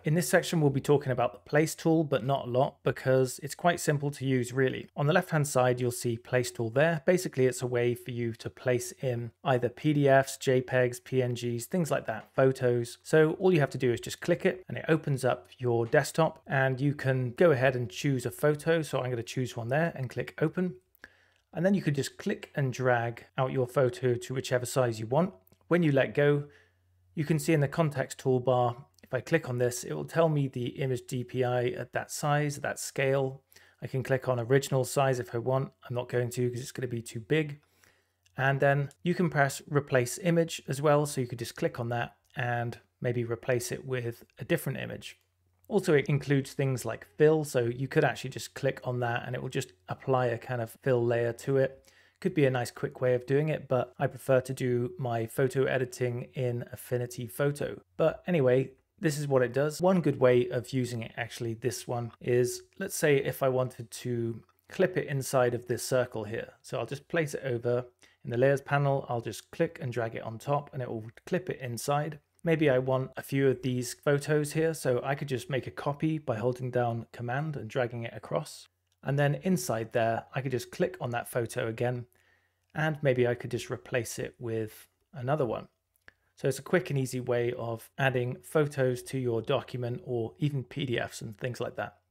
In this section, we'll be talking about the place tool, but not a lot because it's quite simple to use really. On the left-hand side, you'll see place tool there. Basically, it's a way for you to place in either PDFs, JPEGs, PNGs, things like that, photos. So all you have to do is just click it and it opens up your desktop and you can go ahead and choose a photo. So I'm going to choose one there and click open. And then you could just click and drag out your photo to whichever size you want. When you let go, you can see in the context toolbar, if I click on this, it will tell me the image DPI at that size, at that scale. I can click on original size if I want. I'm not going to because it's going to be too big. And then you can press replace image as well. So you could just click on that and maybe replace it with a different image. Also, it includes things like fill. So you could actually just click on that and it will just apply a kind of fill layer to it. Could be a nice quick way of doing it, but I prefer to do my photo editing in Affinity Photo. But anyway, this is what it does. One good way of using it, actually, this one is, let's say if I wanted to clip it inside of this circle here. So I'll just place it over in the layers panel. I'll just click and drag it on top and it will clip it inside. Maybe I want a few of these photos here. So I could just make a copy by holding down Command and dragging it across. And then inside there, I could just click on that photo again. And maybe I could just replace it with another one. So it's a quick and easy way of adding photos to your document or even PDFs and things like that.